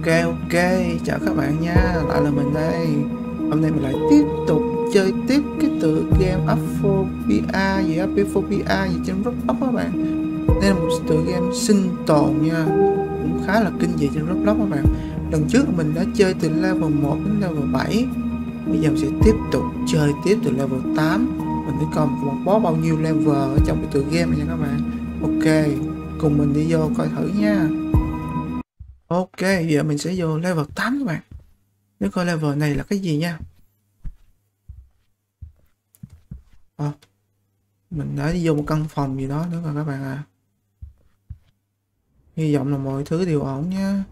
Ok, chào các bạn nha, lại là mình đây. Hôm nay mình lại tiếp tục chơi tiếp cái tựa game Aphobia gì Apiphobia gì trên Roblox các bạn. Đây là một tựa game sinh tồn nha, cũng khá là kinh dị trên Roblox các bạn. Lần trước mình đã chơi từ level 1 đến level 7. Bây giờ mình sẽ tiếp tục chơi tiếp từ level 8. Mình sẽ còn một boss bao nhiêu level ở trong cái tựa game này nha các bạn. Ok, cùng mình đi vô coi thử nha. Ok, giờ mình sẽ vô level 8 các bạn. Nếu coi level này là cái gì nha. Mình đã đi vô một căn phòng gì đó nữa rồi các bạn à. Hy vọng là mọi thứ đều ổn nha.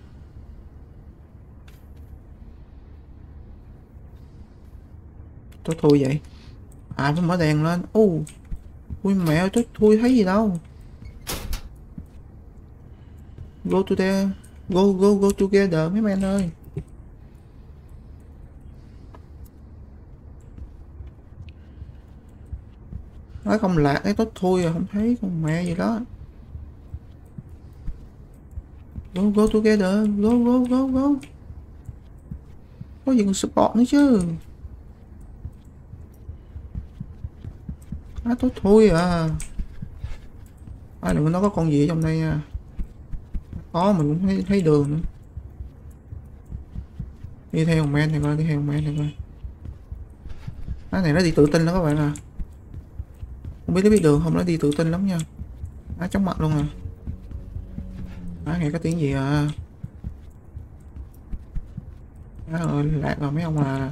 Tôi thui vậy. À, phải mở đèn lên. Ui mẹ ơi, tôi thui thấy gì đâu. Go to there. Go together mấy men ơi. Nói không lạc ấy, tốt thui rồi, không thấy con mẹ gì đó. Go together. Go. Có gì còn support nữa chứ. Tốt thui à. Đừng có nói có con gì ở trong đây nha. Có, mình cũng thấy đường nữa. Đi theo men này coi, Cái này nó đi tự tin lắm các bạn à. Không biết nó biết đường không, nó đi tự tin lắm nha. Chóng mặt luôn à. Nghe có tiếng gì à. Ơi, lạc rồi mấy ông à.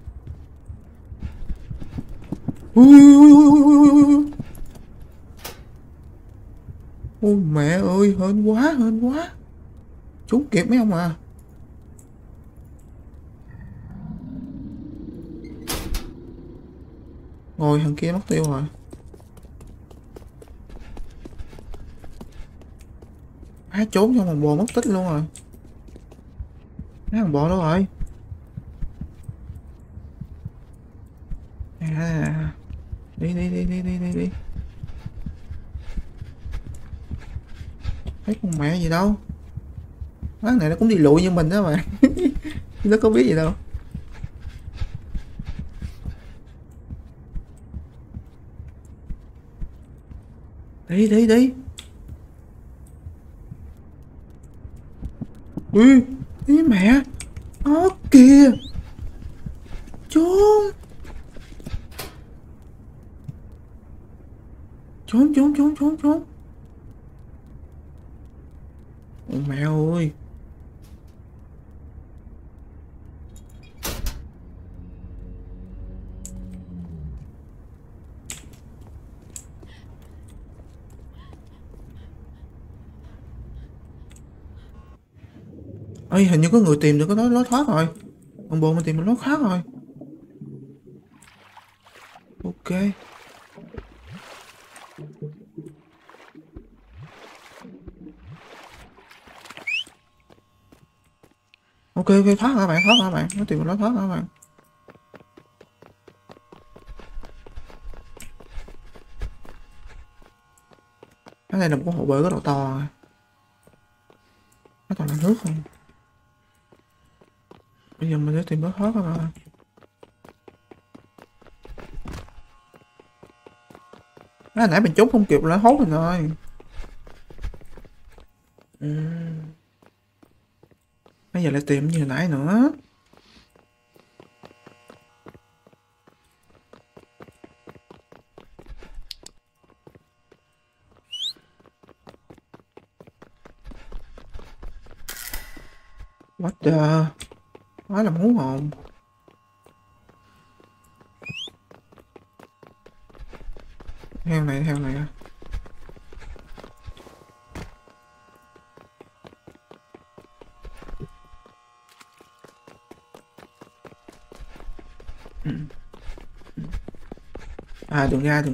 Ôi mẹ ơi, hên quá. Trốn kịp mấy ông à. Ngồi thằng kia mất tiêu rồi. Trốn trong vòng bò mất tích luôn rồi. Thằng bò đâu rồi. Đi. Thấy con mẹ gì đâu. Cái này nó cũng đi lụi như mình đó mà. Nó có biết gì đâu. Đi. Ý mẹ. Nó kìa. Trốn. Ôi mẹ ơi. Ơi, hình như có người tìm được cái lối thoát rồi. Ông bộ mình tìm được lối thoát rồi. Ok. Ok, thoát hả bạn, nó tìm được lối thoát hả bạn. Cái này là một cái hồ bơi rất là to. Nó toàn là nước không. Bây giờ mình sẽ tìm lối thoát các bạn. Nãy mình trốn không kịp là hốt mình rồi. Bây giờ lại tìm như nãy nữa. What the. Nói làm hú hồn. Theo này. Đường ra.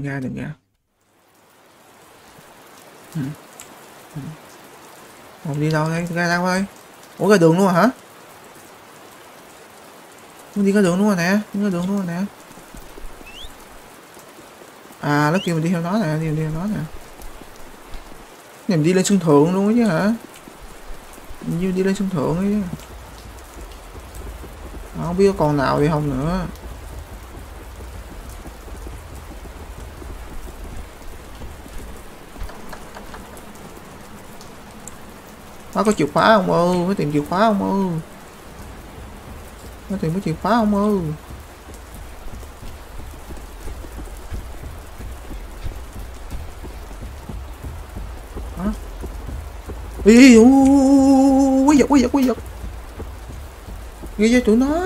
Không đi đâu đây, ra đâu ơi. Ủa cái đường luôn hả? Không đi cái đường luôn rồi nè, nó kêu mình đi theo nó nè, Mình đi lên sân thượng luôn chứ hả? như đi lên sân thượng ấy. Không biết có con nào đi không nữa. Nó có chìa khóa không ư? Mới tìm chìa khóa không ư? Mới tìm cái chìa khóa không ư? Hả? Ý, quái vật, quái vật, quái vật. Ghi cho tụi nó.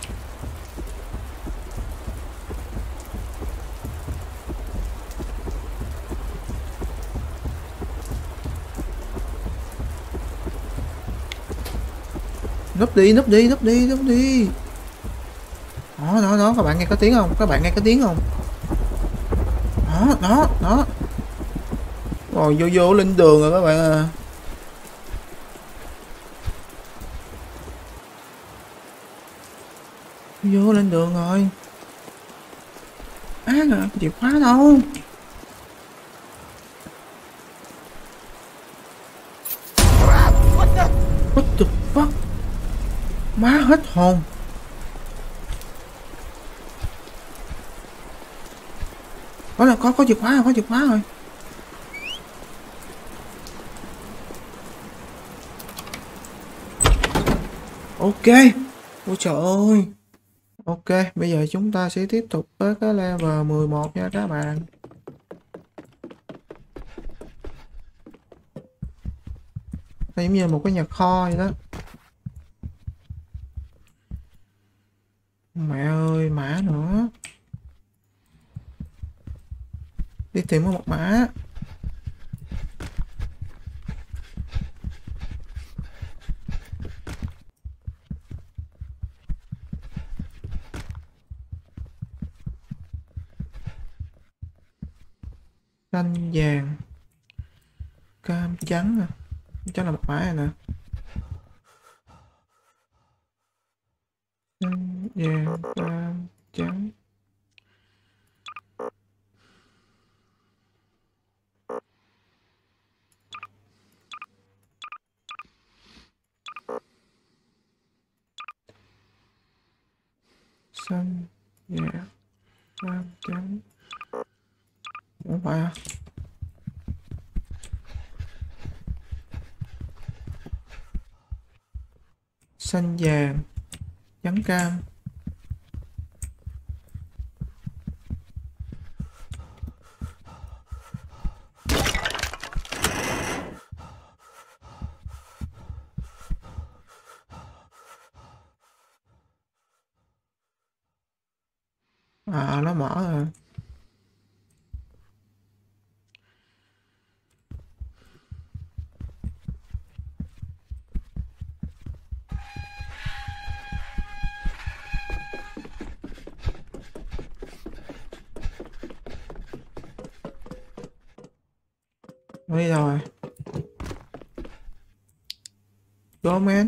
Núp đi, núp đi, núp đi, núp đi. Đó, đó, đó, các bạn nghe có tiếng không? Các bạn nghe có tiếng không? Đó, đó, đó. Rồi vô vô lên đường rồi các bạn à. Vô lên đường rồi. Á, à, chìa khóa đâu? What the fuck? Má hết hồn. Có chìa khóa rồi, có chìa khóa rồi. Ok. Ôi trời ơi. Ok, bây giờ chúng ta sẽ tiếp tục với cái level 11 nha các bạn. Đây giống như một cái nhà kho vậy đó. Mẹ ơi, mã nữa. Đi tìm một mã. Xanh vàng cam trắng nè, chắc là một mã này nè. Xanh vàng cam trắng. Xanh vàng cam trắng. Không phải à? Xanh vàng trắng cam. À, nó mở rồi. Nó đi đâu rồi? Go man.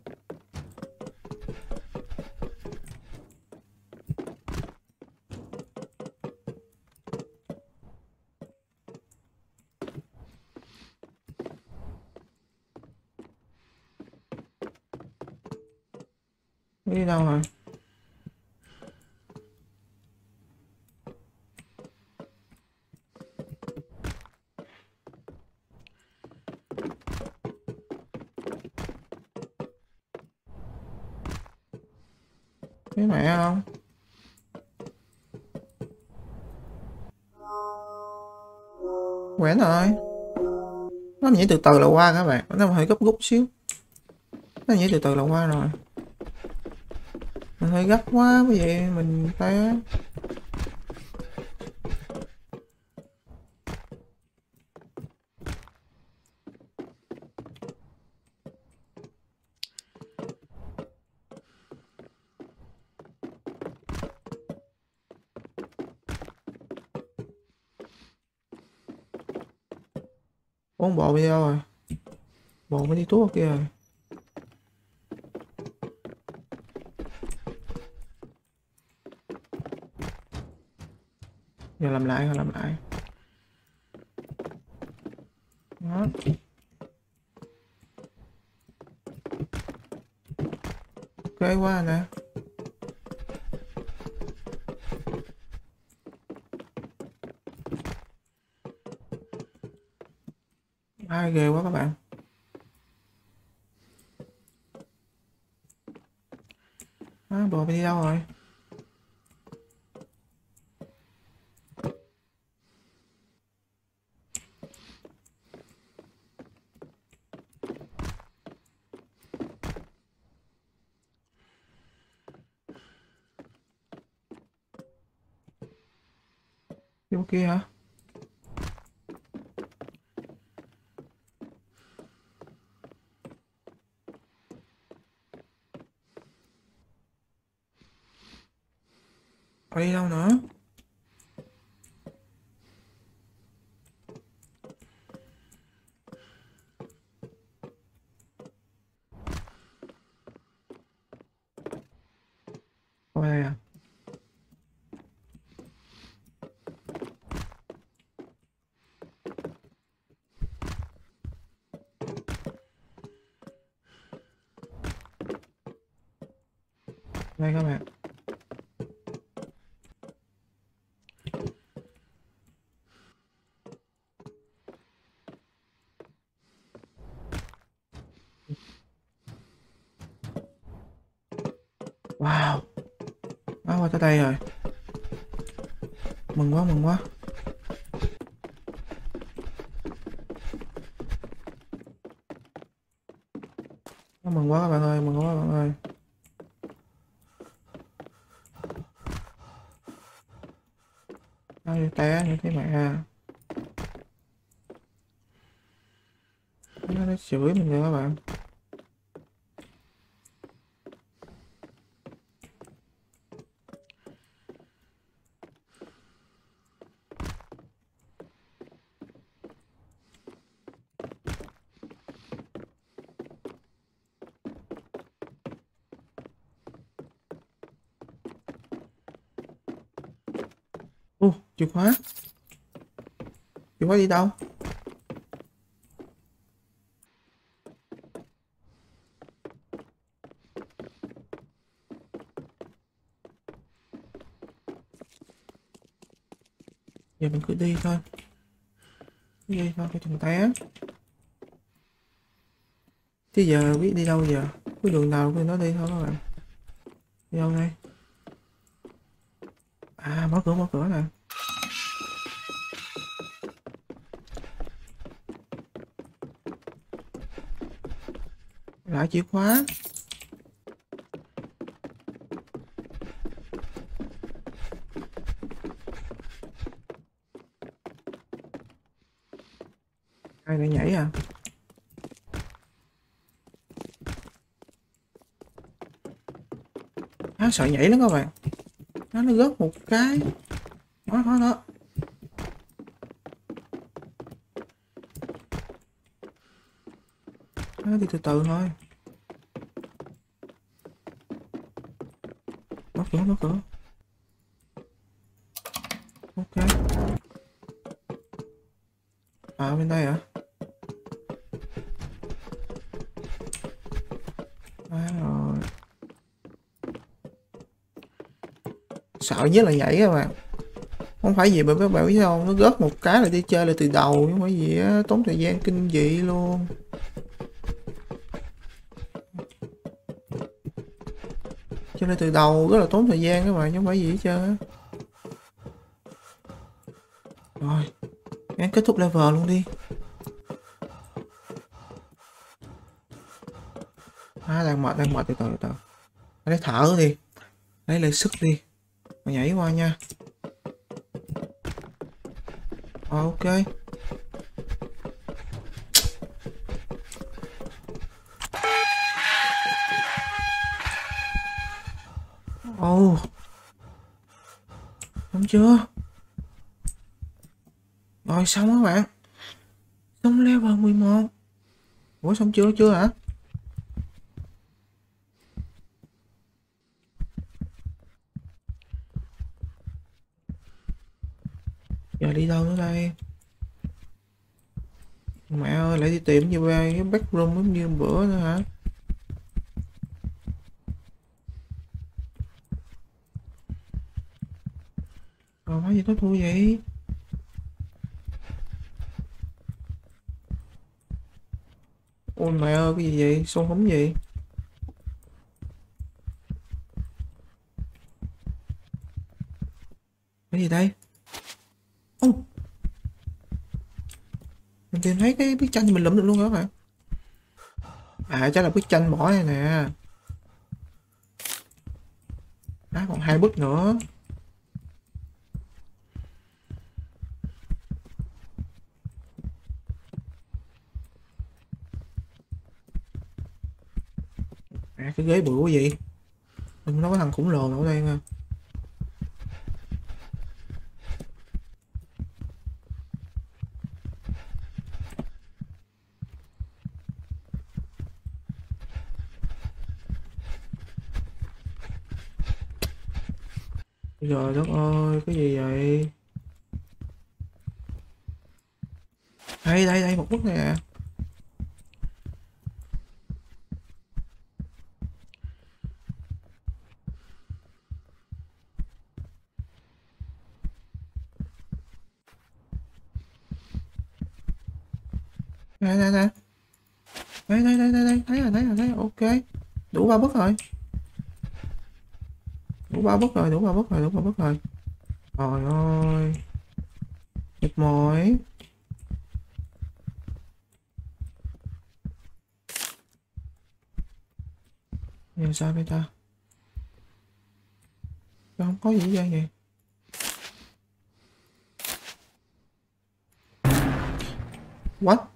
Nó đi đâu rồi? Thấy mẹ không? Quẹn rồi. Nó nhảy từ từ là qua các bạn. Nó hơi gấp rút xíu. Nó nhảy từ từ là qua rồi. Mình hơi gấp quá, bởi vậy mình té. Bốn bộ đi đâu rồi? Bộ mới đi tuốt kia rồi. Giờ làm lại, làm lại. Đó. Ok quá nè. Ai ghê quá các bạn. Bò đi đâu rồi? Vô kia hả? Ở đi đâu nữa? Ở đây à? Đây các bạn. Wow. Qua tới đây rồi. Mừng quá, mừng quá. Mừng quá các bạn ơi, mừng quá các bạn ơi. Ai té như thế mẹ à. Nó chửi mình rồi các bạn. Chìa khóa. Chìa khóa đi đâu? Giờ mình cứ đi thôi. Đi thôi, cái chừng té. Chứ giờ biết đi đâu giờ. Cái đường nào thì nó đi thôi các bạn. Đi đâu đây? À, mở cửa nè. Lại chìa khóa. Ai lại nhảy à? Sợ nhảy lắm các bạn. Nó rớt một cái. Đó. Nó đi từ từ thôi. Mở cửa. Ok. À, bên đây hả? Rồi. Sợ nhất là nhảy các bạn. Không phải gì bởi các bạn biết không, nó rớt một cái là đi chơi lại từ đầu, không phải gì á, tốn thời gian kinh dị luôn. Chơi lại từ đầu rất là tốn thời gian các bạn, chứ không phải gì hết trơn á. Rồi, gắng kết thúc level luôn đi. Đang mệt từ từ. Lấy thở đi, lấy lại sức đi, rồi nhảy qua nha. Ok. Xong chưa? Rồi xong các bạn. Xong level 11. Ủa xong chưa hả? Giờ đi đâu nữa đây? Mẹ ơi, lại đi tìm như ba cái backroom giống như bữa nữa hả? Rồi nói gì có thua vậy? Ôi mẹ ơi, cái gì vậy? Xôn húng gì? Cái gì đây? Ô, mình tìm thấy cái bức tranh thì mình lụm được luôn rồi các bạn. À chắc là bức tranh bỏ đây nè. À, còn 2 bức nữa. À cái ghế bự quá gì? Đừng nói có thằng khủng lồ nào ở đây nha. Trời đất ơi, cái gì vậy? Đây đây đây, 1 bức nè. Đây đây đây. Đây đây đây đây đây, thấy rồi, ok. Đủ 3 bức rồi. Đủ 3 bức rồi, đủ 3 bức rồi, đủ 3 bức rồi. Trời ơi. Mệt mỏi. Nhưng sao đây ta? Sao không có gì vậy vậy? What?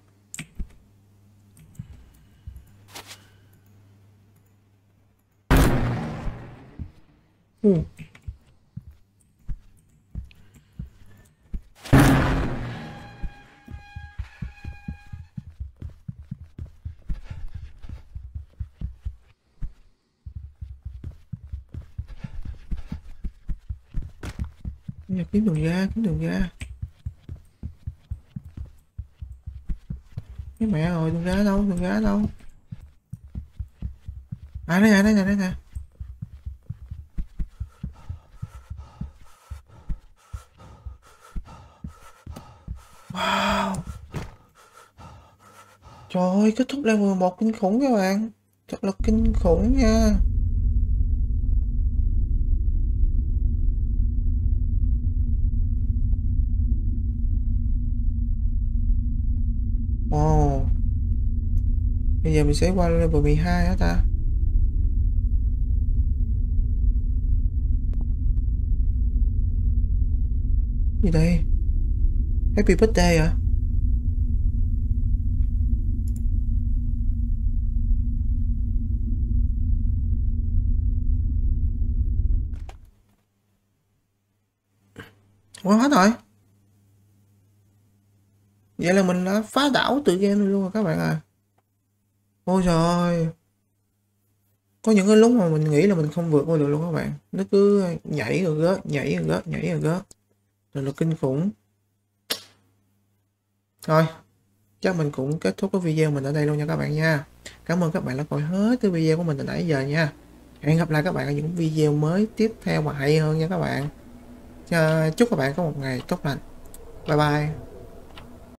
Ừ. Bây giờ kiếm đường ra, kiếm đường ra. Cái mẹ rồi, đường ra đâu, đường ra đâu? À đây nè, đây nè, đây nè. Wow. Trời ơi, kết thúc level 1 kinh khủng các bạn. Thật là kinh khủng nha. Ồ. Bây giờ mình sẽ qua level 12 hả ta? Gì đây? Happy birthday hả? Ủa hết rồi. Vậy là mình đã phá đảo tự game luôn rồi các bạn à. Ôi trời ơi. Có những cái lúc mà mình nghĩ là mình không vượt qua được luôn các bạn. Nó cứ nhảy rồi gớt, nhảy rồi gớt, nhảy rồi gớt. Rồi là kinh khủng. Thôi, chắc mình cũng kết thúc cái video mình ở đây luôn nha các bạn nha. Cảm ơn các bạn đã coi hết cái video của mình từ nãy giờ nha. Hẹn gặp lại các bạn ở những video mới tiếp theo mà hay hơn nha các bạn. Chúc các bạn có một ngày tốt lành. Bye bye.